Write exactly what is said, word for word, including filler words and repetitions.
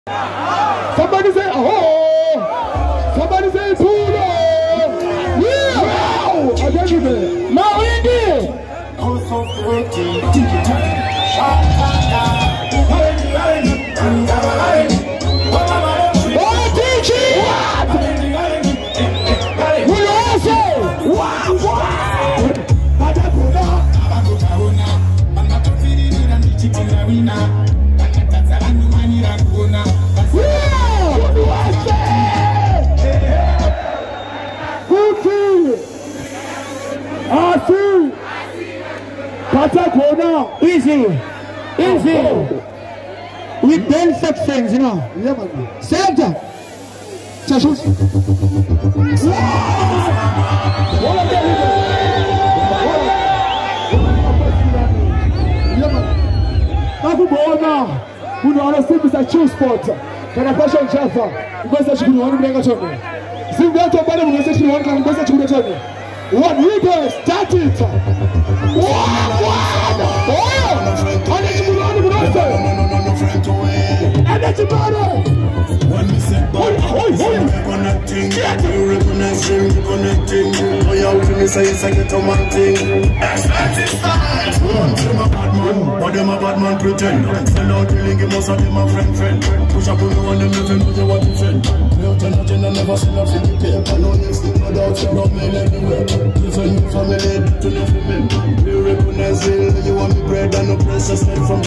Somebody say, oh! Somebody say, pull up! Yeah! Wow! I can't give it. Now we did! Oh, D J! What? We also! Wow! Wow! Easy, easy. With ten sections, you know. Yeah, man. Selector. Chashus. Now, we know how to see Mister Chilspot. Can I fashion Jaffa? Because I should want to bring a children. See, we have to buy them because I should want to bring a children. What we do, start it. Wow, wow. Oh, and it's good on the brother. And it's about it. When we say, oi, oi, oi. Connecting, you recognize him, connecting. Oh, yeah, when we say it's like a tomating. Expensive style. But them a bad man pretend. Send out the link, most of them a friend, friend. Push up on the one, them defend, push up what defend. No ten, no ten, I never seen a fifty paper. No next, no doubt, no mail anywhere. Different family, to the women. You recognize it, you want me bread and no precious from